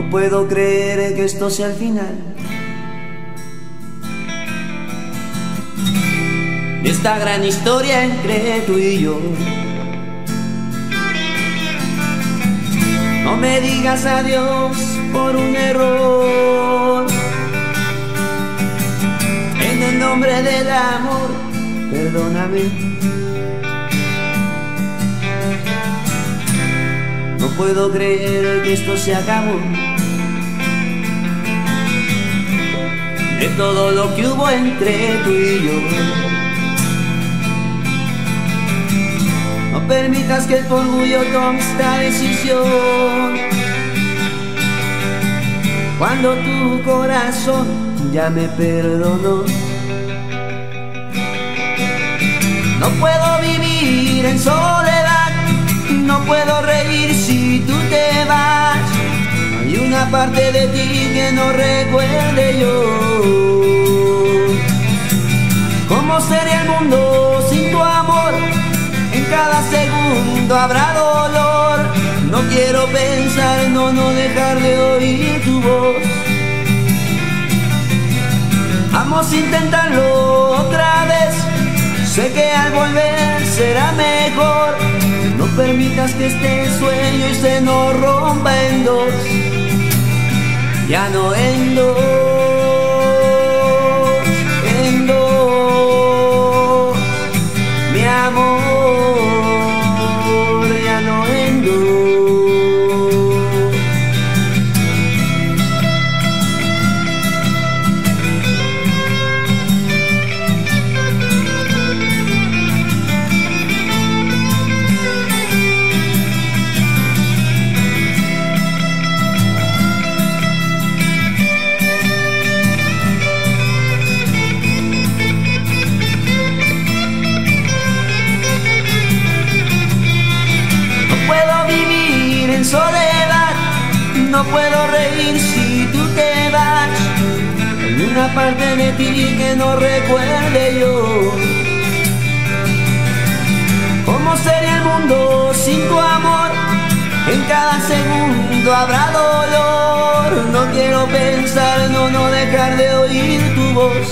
No puedo creer que esto sea el final de esta gran historia entre tú y yo. No me digas adiós por un error. En el nombre del amor, perdóname. No puedo creer que esto se acabó, de todo lo que hubo entre tú y yo. No permitas que tu orgullo tome esta decisión, cuando tu corazón ya me perdonó. No puedo vivir en soledad, no puedo reír si tú te vas. Hay una parte de ti que no recuerde yo. ¿Cómo sería el mundo sin tu amor? En cada segundo habrá dolor. No quiero pensar, no dejar de oír tu voz. Vamos a intentarlo otra vez. Sé que al volver será mejor. No permitas que este sueño se nos rompa en dos, ya no en dos, en dos, mi amor, ya no en dos. Soledad, no puedo reír si tú te vas. Hay una parte de ti que no recuerde yo. ¿Cómo sería el mundo sin tu amor? En cada segundo habrá dolor. No quiero pensar, no dejar de oír tu voz.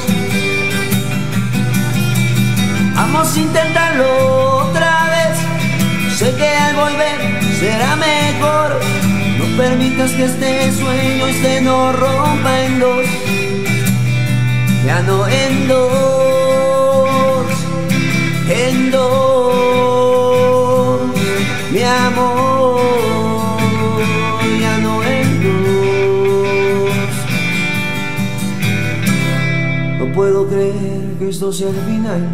Vamos a intentarlo otra vez. Sé que al volver será mejor. No permitas que este sueño se nos rompa en dos, ya no en dos, en dos, mi amor, ya no en dos. No puedo creer que esto sea el final.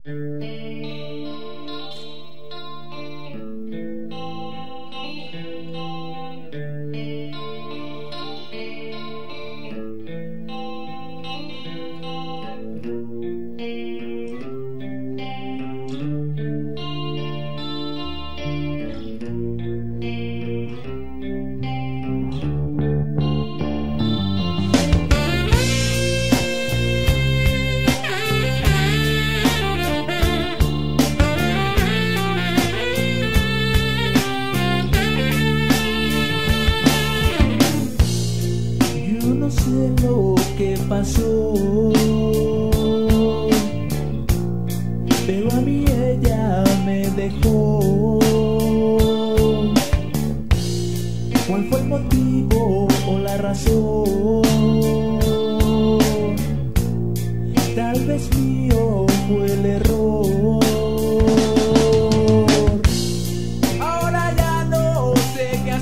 Pero a mí ella me dejó. ¿Cuál fue el motivo o la razón? Tal vez mío fue el error. Ahora ya no sé qué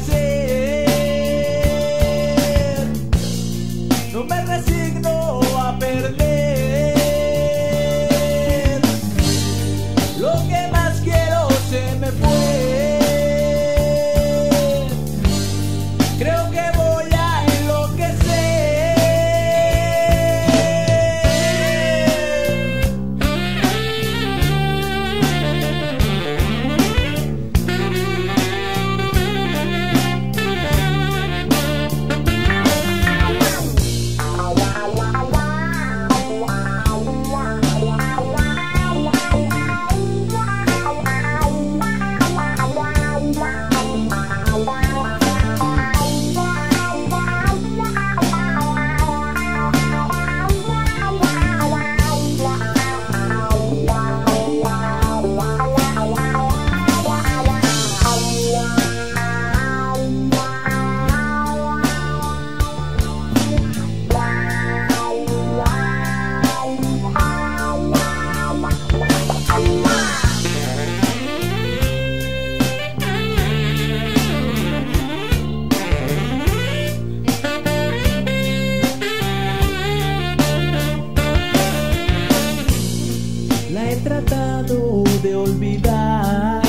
hacer. No me resigno a perder. Lo que más quiero se me fue. Creo que voy a enloquecer. La he tratado de olvidar,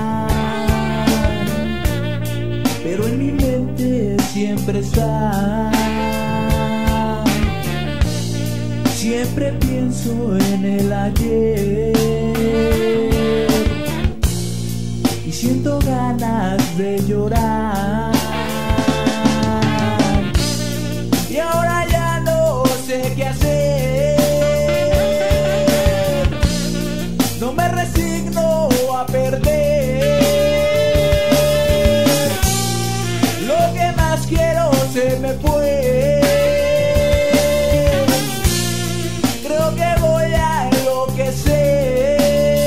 pero en mi mente siempre está. Siempre pienso en el ayer y siento ganas de llorar. Y ahora ya no sé qué hacer. No me resigno a perder. Lo que más quiero se me fue. Creo que voy a enloquecer.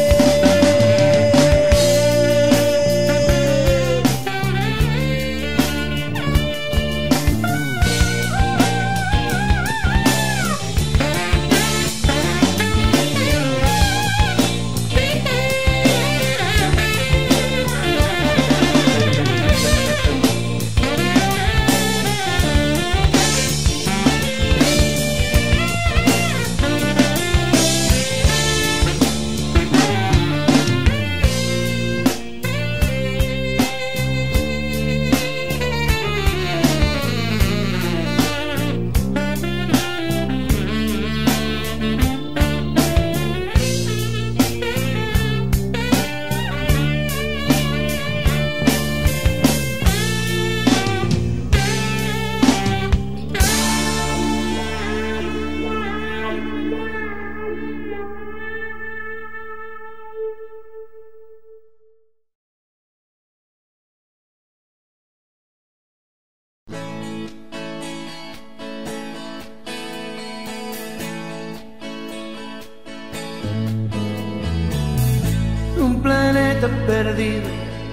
Un planeta perdido,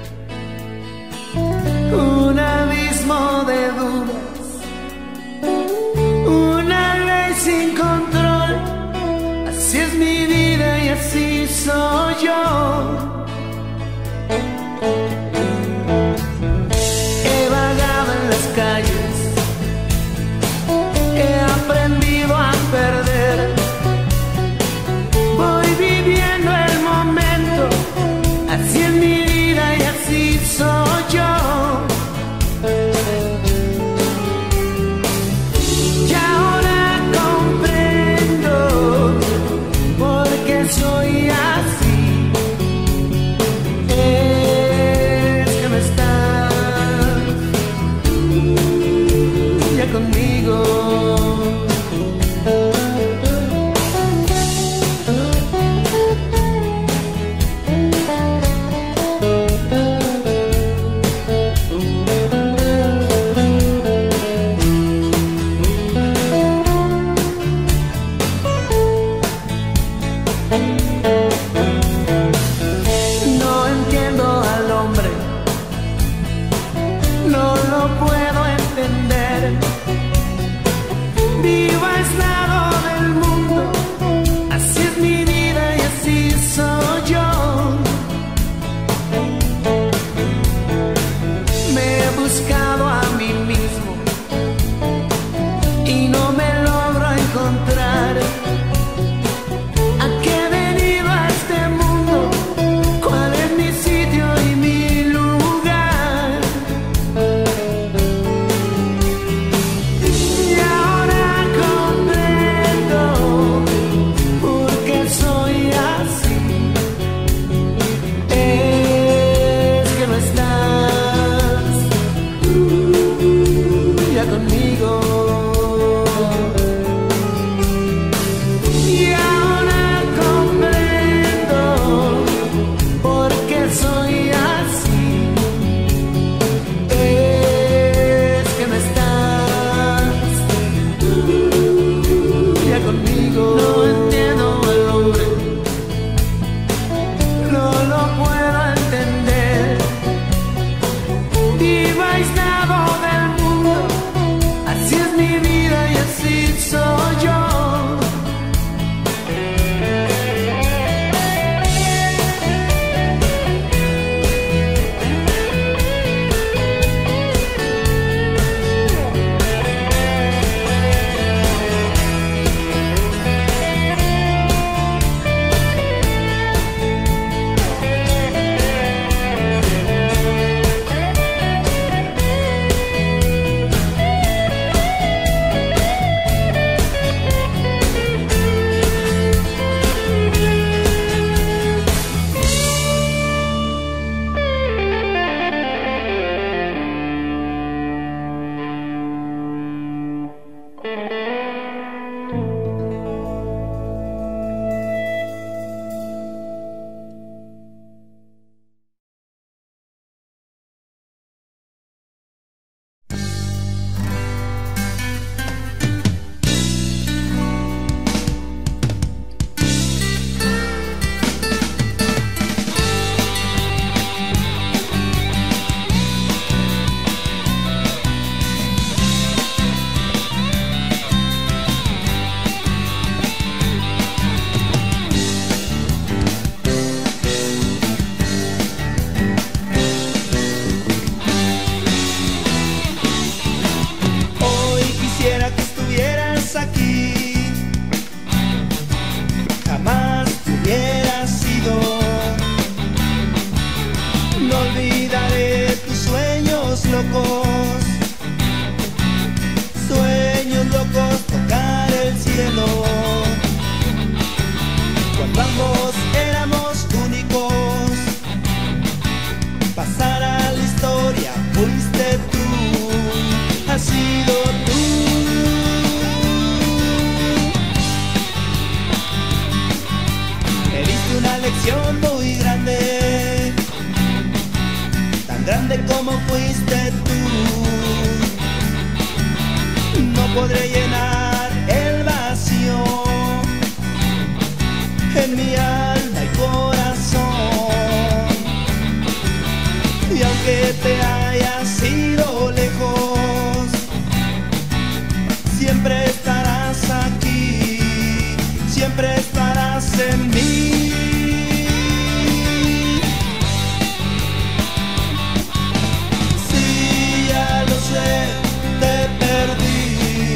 un abismo de dudas, una ley sin control. Así es mi vida y así soy yo. He vagado en las calles, he aprendido a perder. Voy viviendo locos, sueños locos, tocar el cielo. Cuando ambos éramos únicos, pasar a la historia, fuiste tú, has sido tú. Me diste una lección muy grande, tan grande como fuiste tú. No podré llenar el vacío en mi alma y corazón. Y aunque te hayas ido lejos, siempre estarás aquí, siempre estarás en mí. Sí, ya lo sé, te perdí.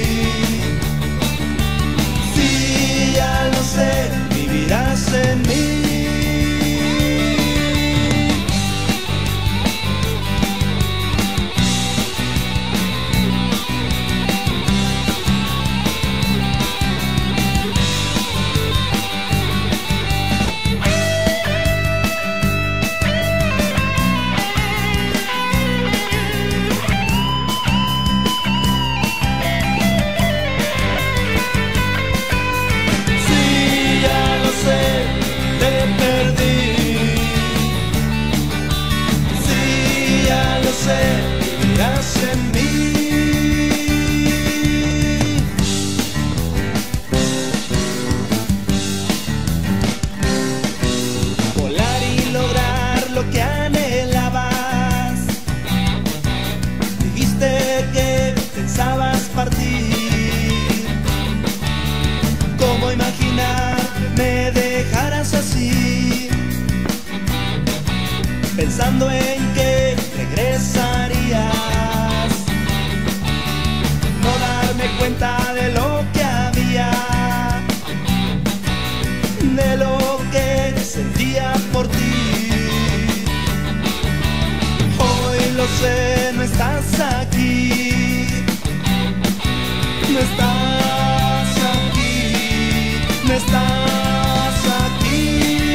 Sí, ya lo sé, vivirás en mí. Vivirás en mí. Volar y lograr lo que anhelabas. Dijiste que pensabas partir. ¿Cómo imaginar me dejaras así? Pensando en que regresarías, no darme cuenta de lo que había, de lo que sentía por ti. Hoy lo sé, no estás aquí, no estás aquí, no estás aquí.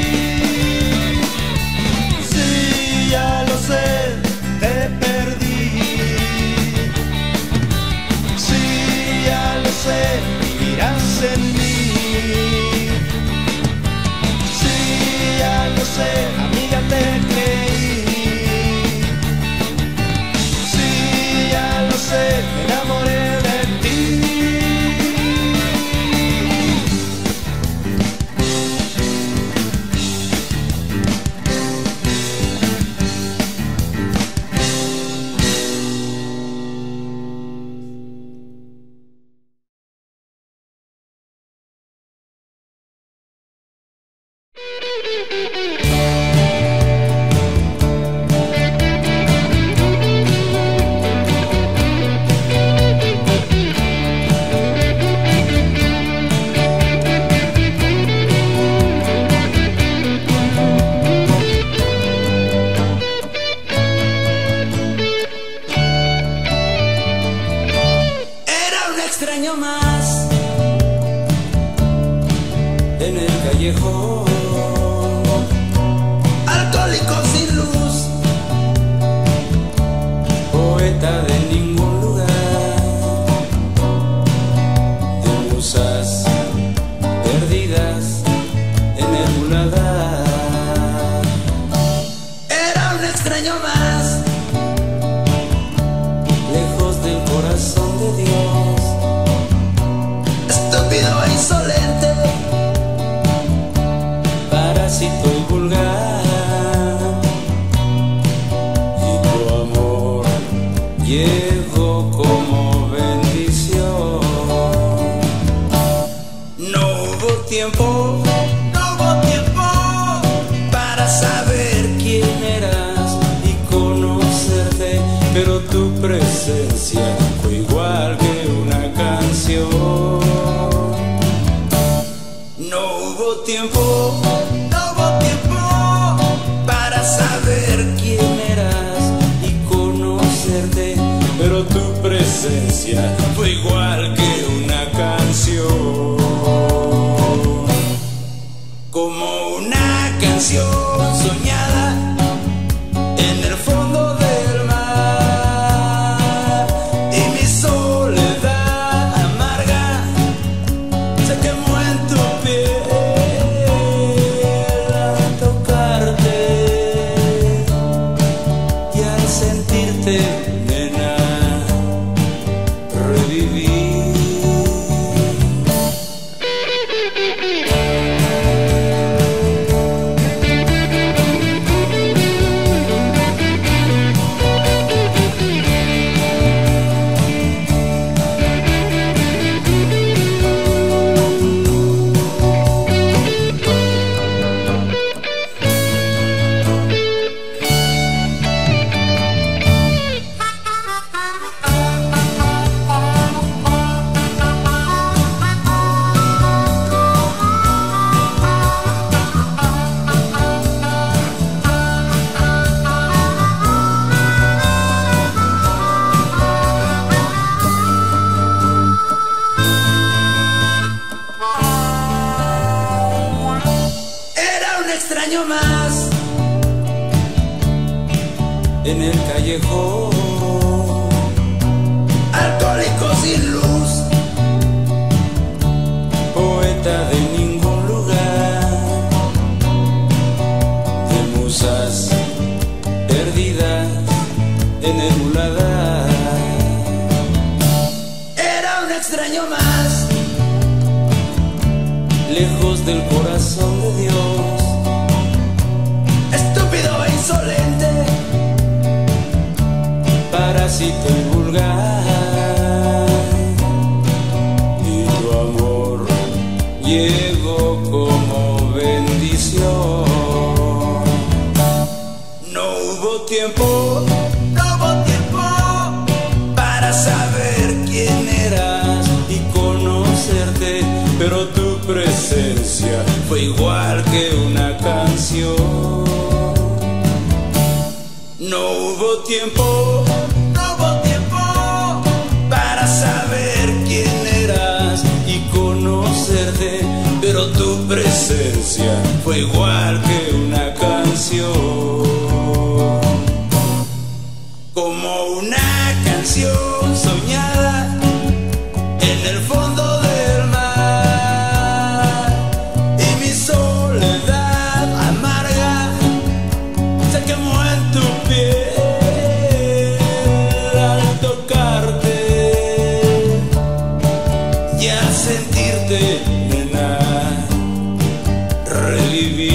Sí, ya lo sé, te perdí. Sí, ya lo sé, vivirás en mí. Sí, ya lo sé, amiga, te creí. Sí, ya lo sé, me enamoré de ti. Extraño más en el callejón, alcohólico sin luz, poeta de ningún lugar, de musas perdidas en el muladar. Era un extraño más, lejos del corazón de Dios, estúpido e insolente, parásito y vulgar, y tu amor llegó como bendición. No hubo tiempo para saber quién eras y conocerte, pero tu presencia fue igual que una canción. No hubo tiempo para saber quién eras y conocerte, presencia fue igual que una canción, como una canción soñada en el fondo del mar, y mi soledad amarga se quemó en tu piel al tocarte y al sentirte, nena, reviví. Extraño más en el callejón, alcohólico sin luz, poeta de ningún lugar, de musas perdidas en el muladar. Era un extraño más, lejos del corazón de Dios, estúpido e insolente, parásito y vulgar, y tu amor llegó como bendición. No hubo tiempo para saber quién eras y conocerte, pero tu presencia fue igual que una canción. No hubo tiempo para saber quién eras y conocerte, pero tu presencia fue igual que una canción, como una canción soñada en el fondo del mar, y mi soledad amarga se quemó en tu piel al tocarte y al sentirte, nena, reviví.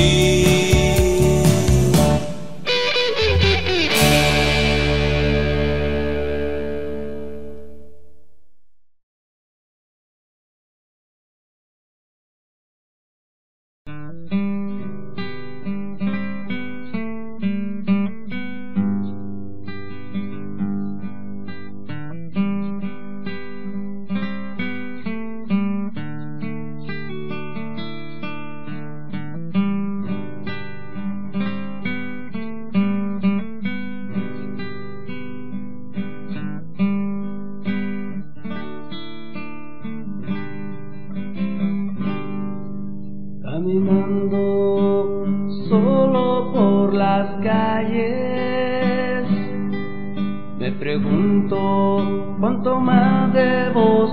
Caminando solo por las calles, me pregunto cuánto más debo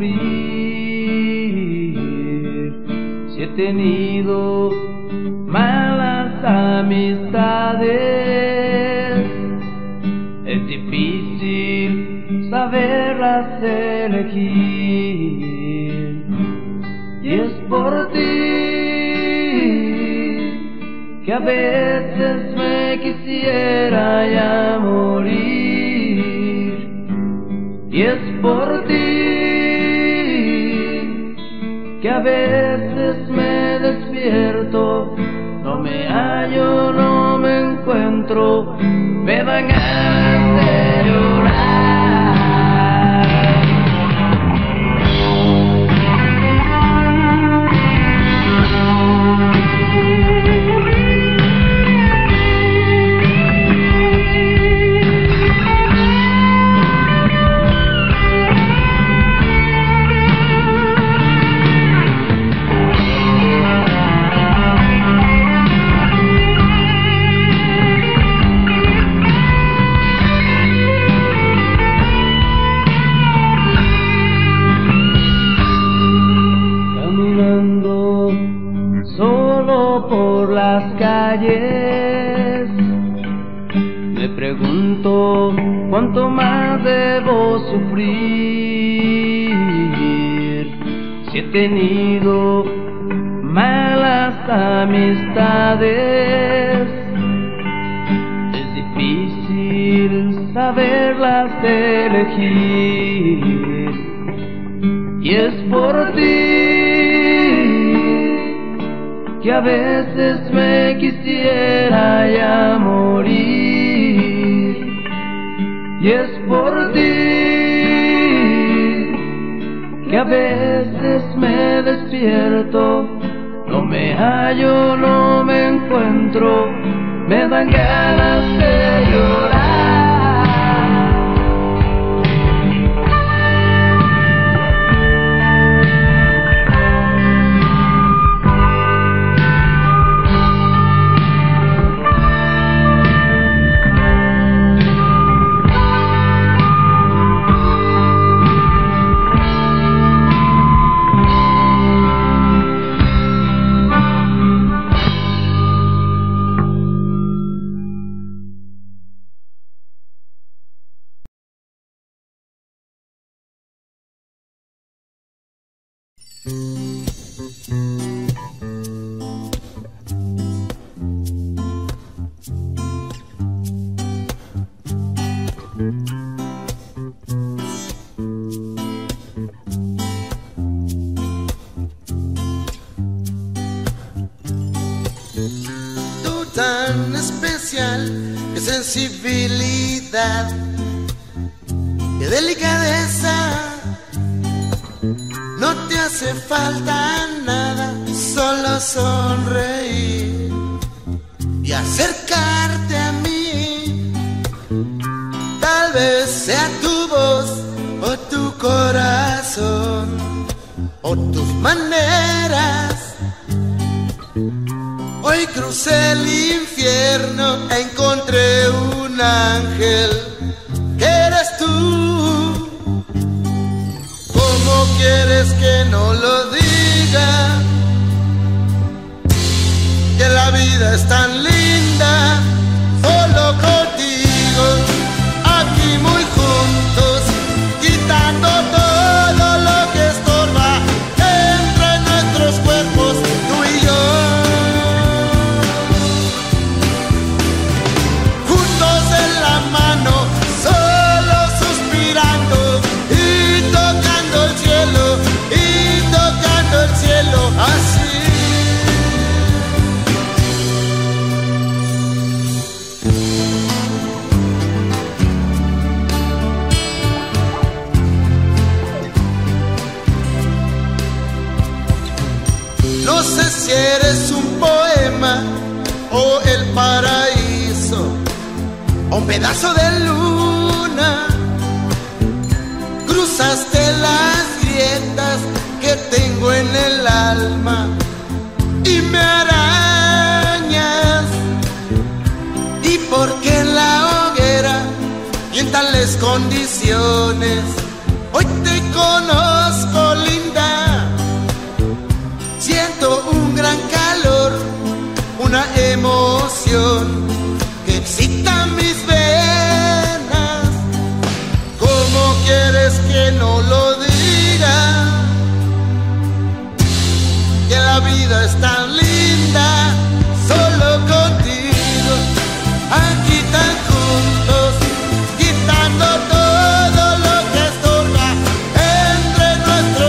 sufrir, si he tenido malas amistades. Es difícil saberlas elegir, y es por ti que a veces me quisiera ya morir, y es por ti que a veces me despierto, no me hallo, no me encuentro, me dan ganas de llorar. pregunto cuánto más debo sufrir si he tenido malas amistades. Es difícil saberlas elegir y es por ti que a veces me quisiera ya morir, y es por ti que a veces me despierto, no me hallo, no me encuentro, me dan ganas de llorar. Tú tan especial, qué sensibilidad, qué delicadeza. No te hace falta nada, solo sonreír y acercarte a mí. Tal vez sea tu voz o tu corazón o tus maneras. Hoy crucé el infierno e encontré un ángel que eres tú. ¿Cómo quieres que no lo diga? Que la vida es tan linda, solo contigo, aquí muy juntos, quitando todo lo que estorba entre nuestros cuerpos, tú y yo. Juntos en la mano, solo suspirando y tocando el cielo así. No sé si eres un poema o el paraíso o un pedazo de luna. Cruzaste las grietas que tengo en el alma y me arañas. ¿Y por qué en la hoguera y en tales condiciones? Hoy te conozco, linda. Siento un gran calor, una emoción que excita mis venas. ¿Cómo quieres que no lo diga? Que la vida es tan linda, solo contigo, aquí tan juntos, quitando todo lo que estorba entre nuestros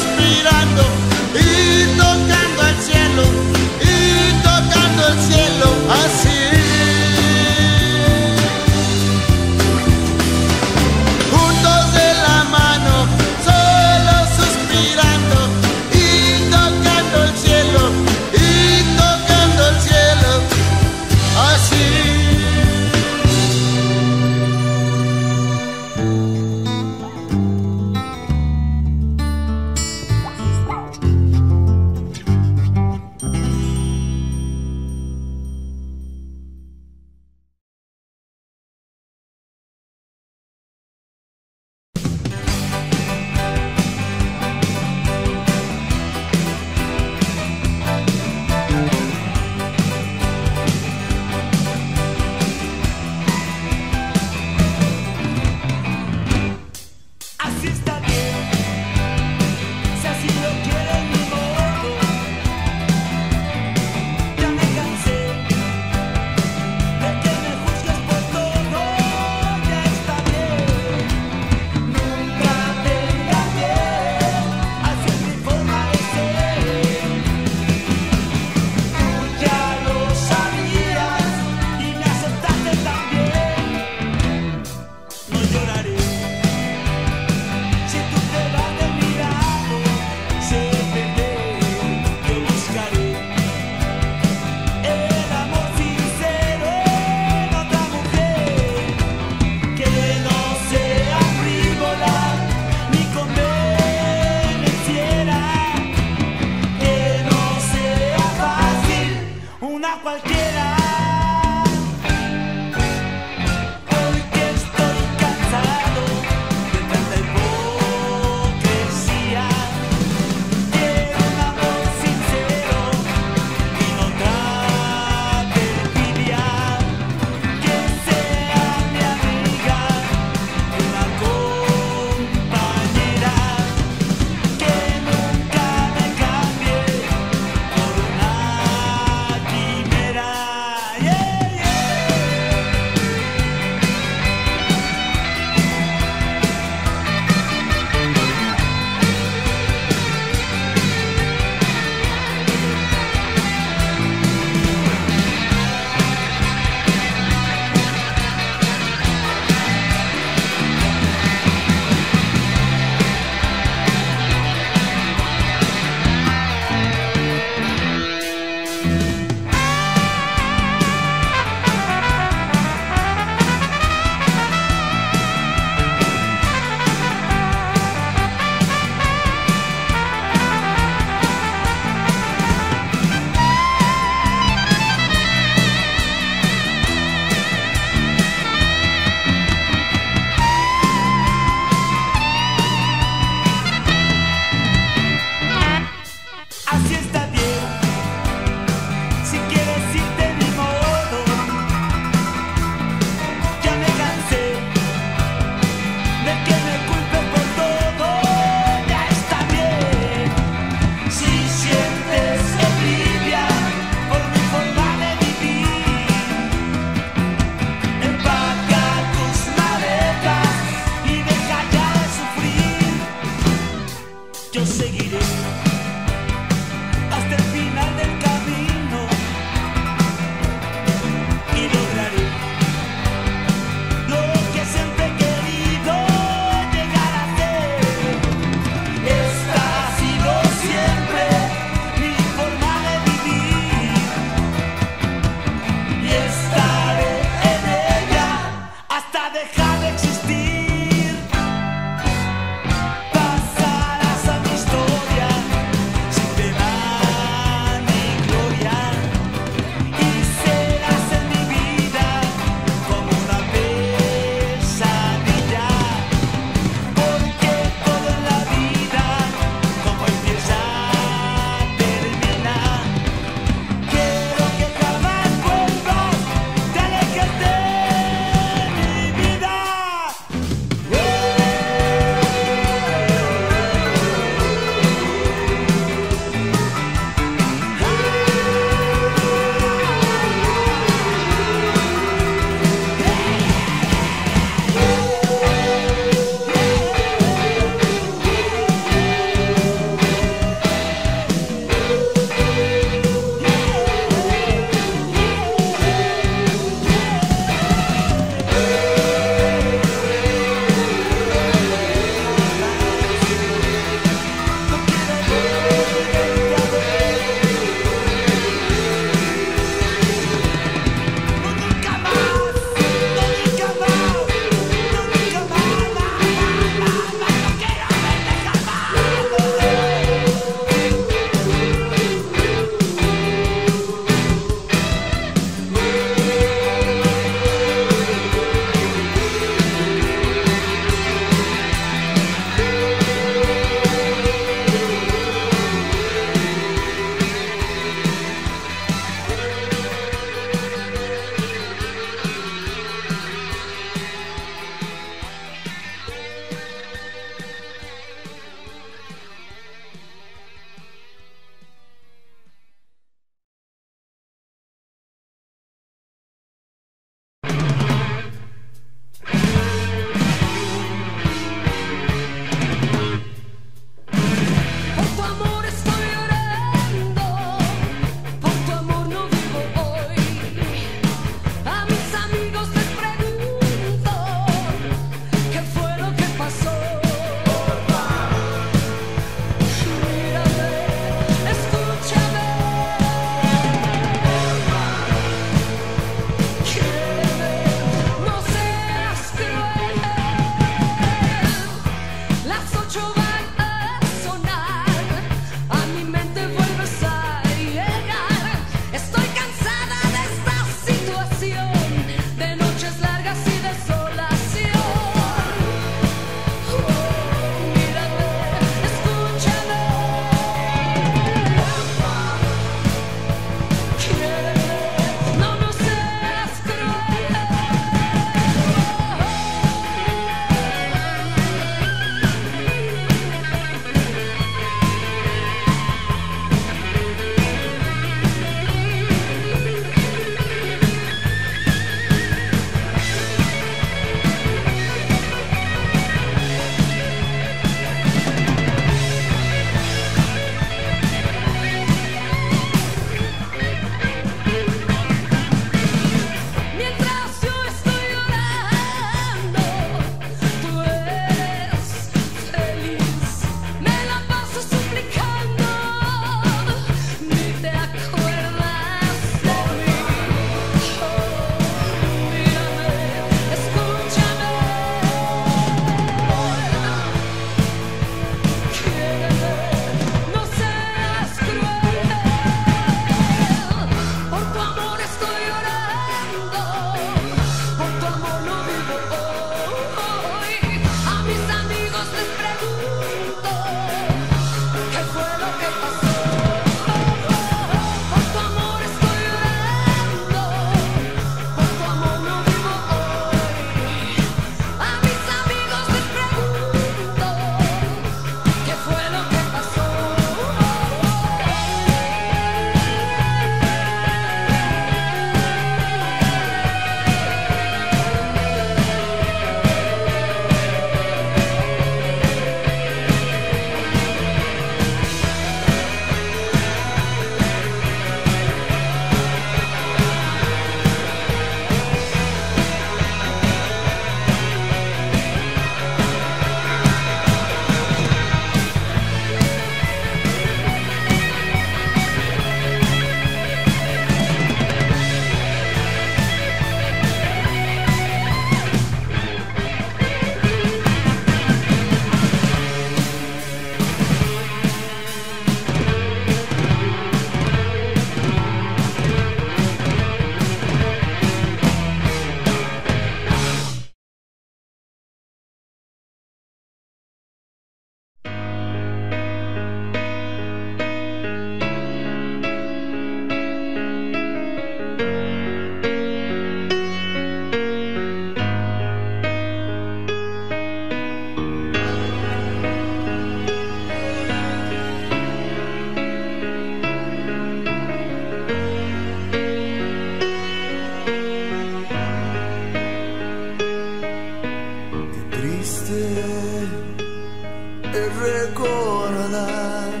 recordar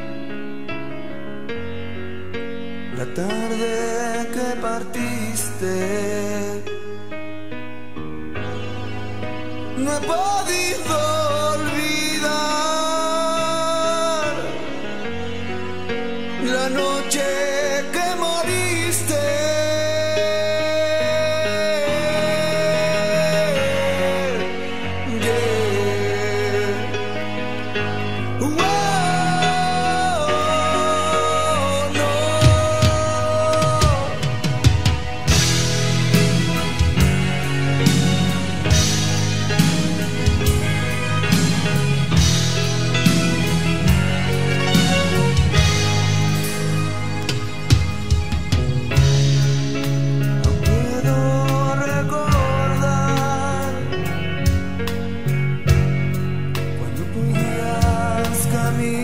la tarde que partiste. No he podido olvidar la noche que moriste. Caminar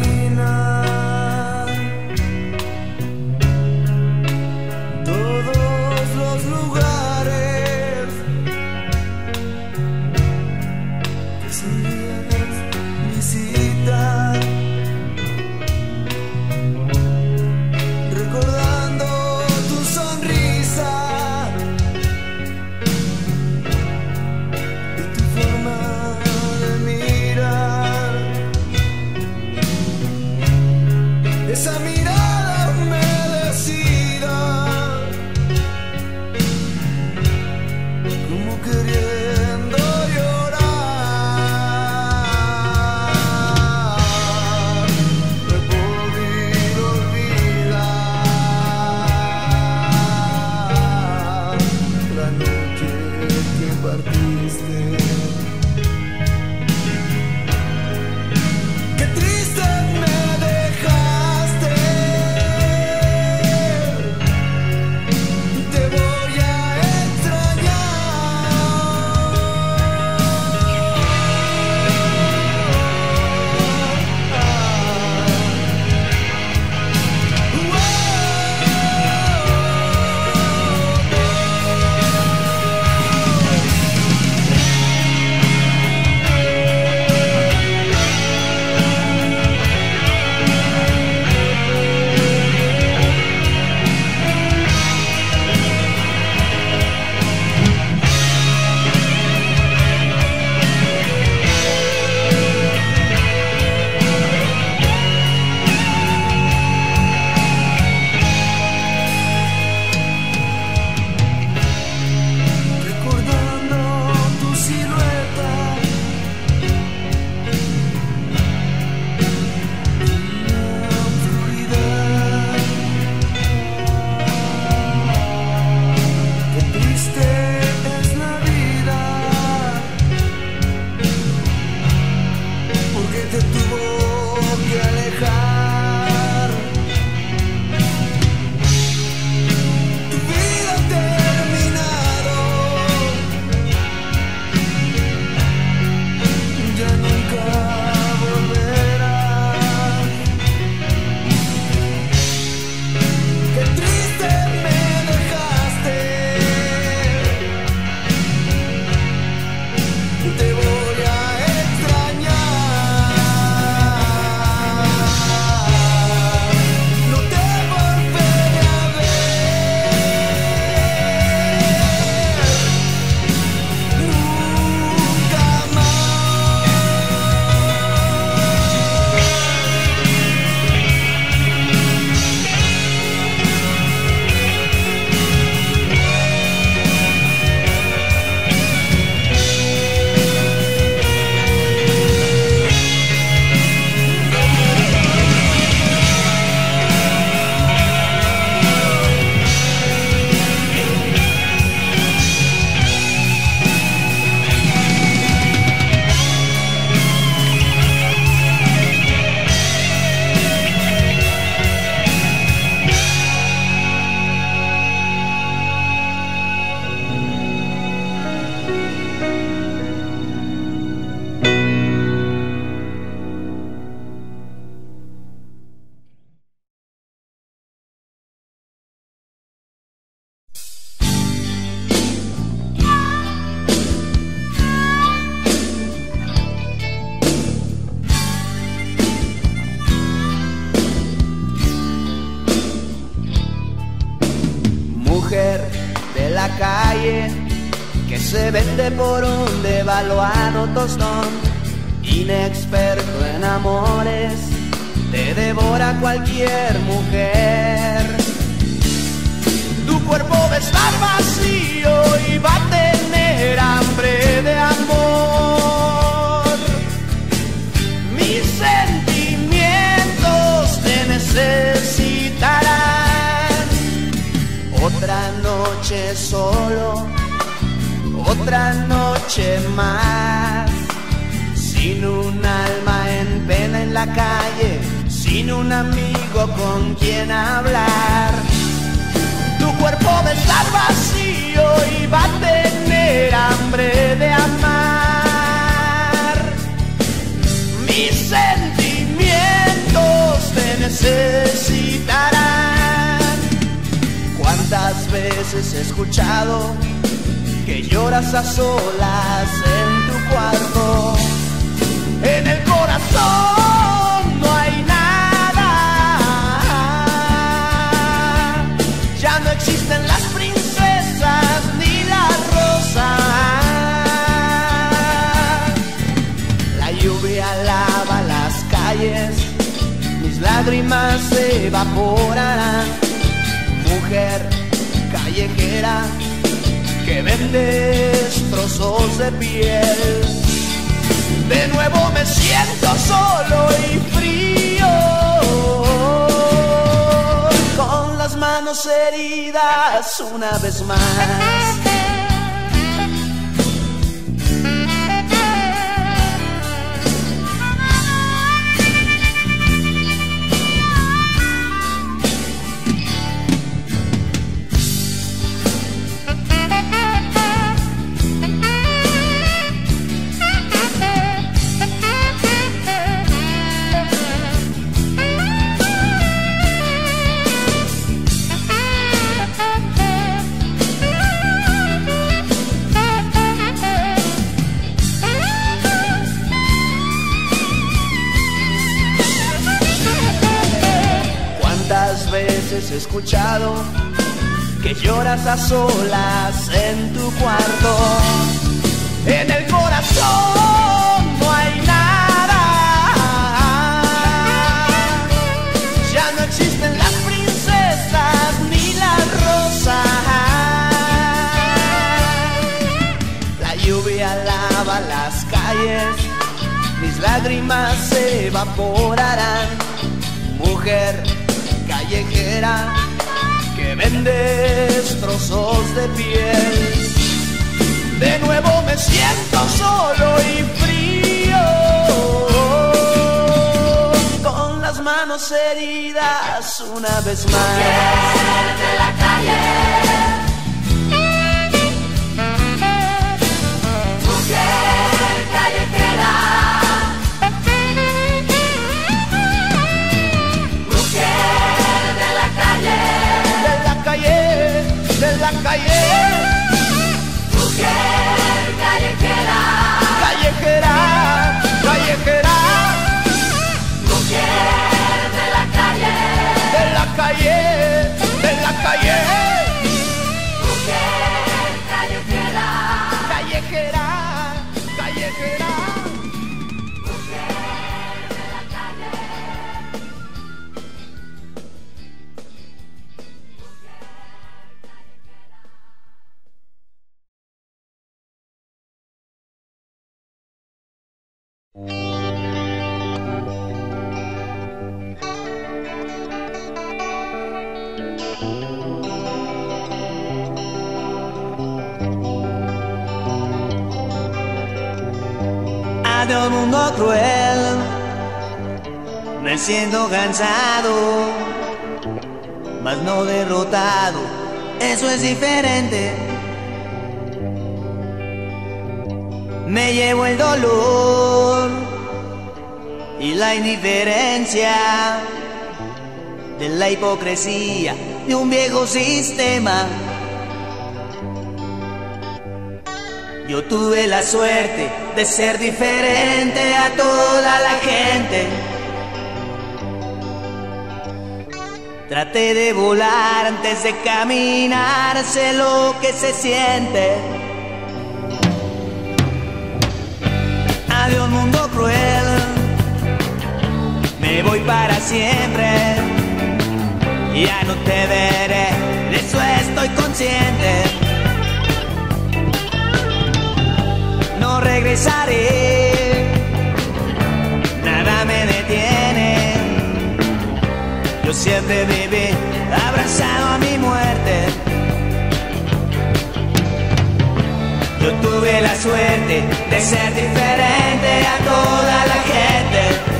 calle que se vende por un devaluado tostón. Inexperto en amores, te devora cualquier mujer. Tu cuerpo va a estar vacío y va a tener hambre de amor. Mis sentimientos te necesitarán. Otra noche solo, otra noche más, sin un alma en pena en la calle, sin un amigo con quien hablar. Tu cuerpo va a estar vacío y va a tener hambre de amar. Mis sentimientos te necesitarán. ¿Cuántas veces he escuchado que lloras a solas en tu cuarto? En el corazón no hay nada. Ya no existen las princesas ni las rosas. La lluvia lava las calles, mis lágrimas se evaporarán. Mujer callejera que vendes trozos de piel. De nuevo me siento solo y frío, con las manos heridas una vez más. He escuchado que lloras a solas en tu cuarto. En el corazón no hay nada. Ya no existen las princesas ni las rosas. La lluvia lava las calles, mis lágrimas se evaporarán. Mujer callejera que vendes trozos de piel. De nuevo me siento solo y frío, con las manos heridas una vez más. Mujer de la calle, mujer callejera, de la calle, mujer callejera, callejera, callejera, mujer de la calle, de la calle, de la calle, mujer callejera, callejera, callejera, mujer de la calle. De un mundo cruel, me siento cansado, mas no derrotado, eso es diferente. Me llevo el dolor y la indiferencia de la hipocresía de un viejo sistema. Yo tuve la suerte de ser diferente a toda la gente. Traté de volar antes de caminar, sé lo que se siente. Adiós mundo cruel, me voy para siempre. Ya no te veré, de eso estoy consciente. No regresaré, nada me detiene. Yo siempre viví abrazado a mi muerte. Yo tuve la suerte de ser diferente a toda la gente.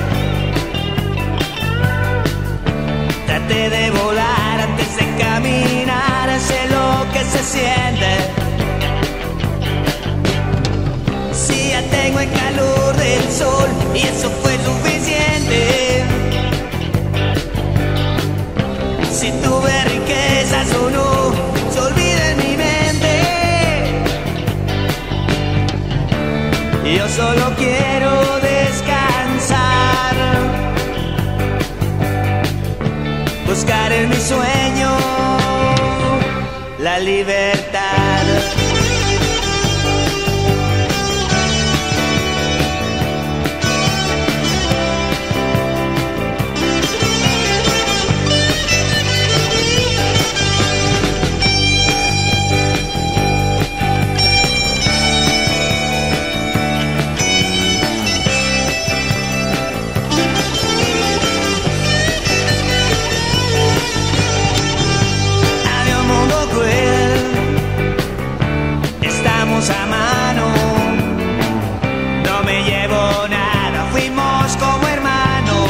Traté de volar antes de caminar, sé lo que se siente. Si ya tengo el calor del sol y eso fue suficiente. Si tuve riquezas o no, se olvida en mi mente. Yo solo quiero descansar, buscar en mi sueño la libertad. A mano, no me llevo nada, fuimos como hermanos.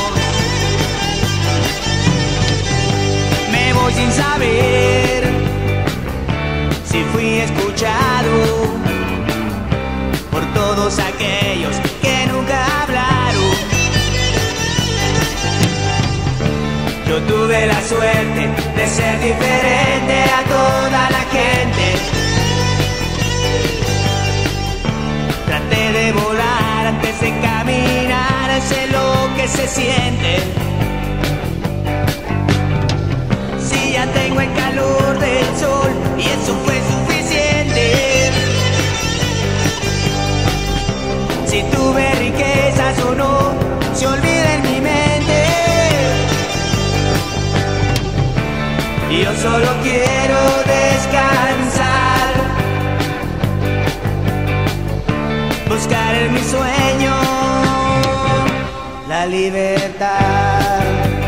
Me voy sin saber si fui escuchado por todos aquellos que nunca hablaron. Yo tuve la suerte de ser diferente a toda la gente. Traté de volar antes de caminar, sé lo que se siente. Si ya tengo el calor del sol y eso fue suficiente. Si tuve riquezas o no, se olvida en mi mente. Yo solo quiero descansar, buscar en mi sueño la libertad.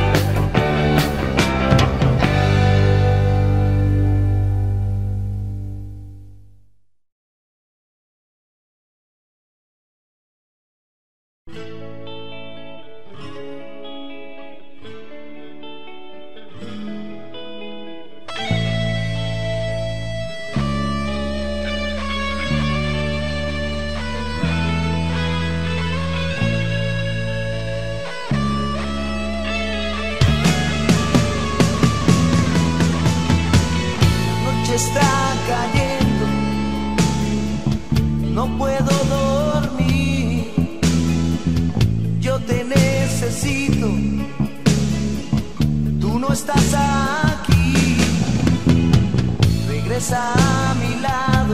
Está cayendo, no puedo dormir. Yo te necesito, tú no estás aquí. Regresa a mi lado,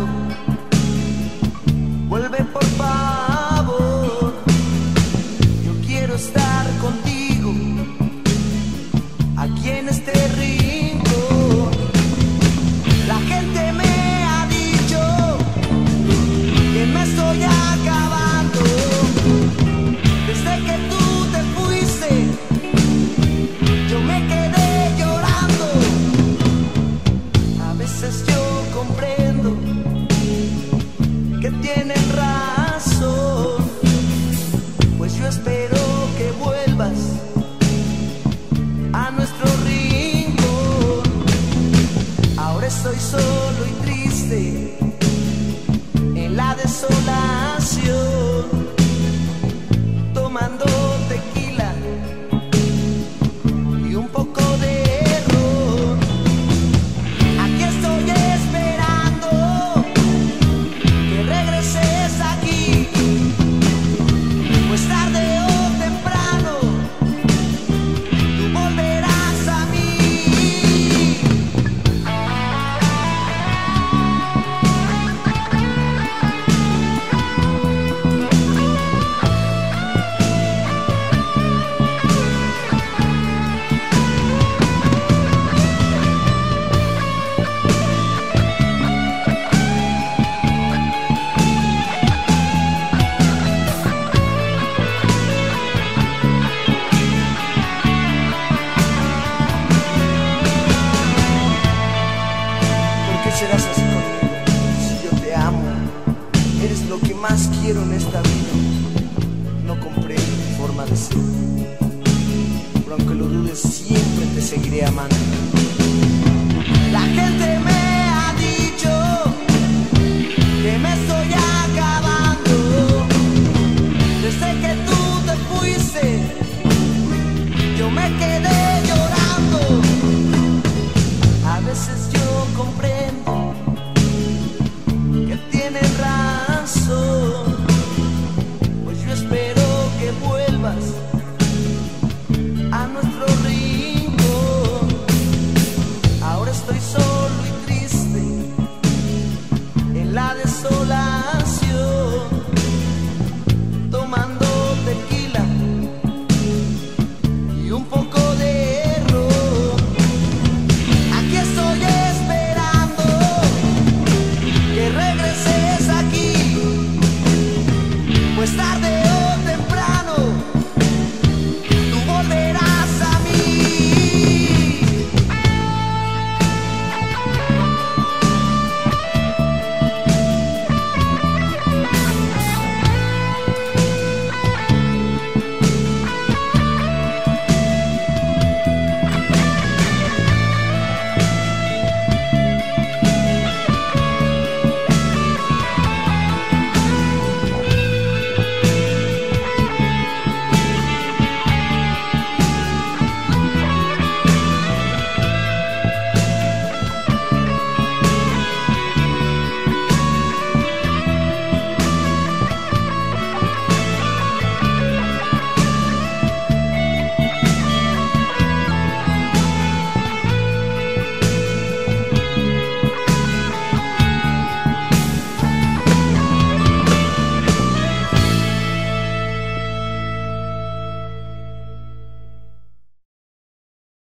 vuelve por favor. Yo quiero estar contigo aquí en este rincón. La gente me ha dicho que me estoy acabando. Desde que tú te fuiste, yo me quedé llorando. A veces yo comprendo más quiero en esta vida. No comprendo tu forma de ser, pero aunque lo dudes siempre te seguiré amando. La gente me ha dicho que me estoy acabando. Desde que tú te fuiste, yo me quedé llorando. A veces yo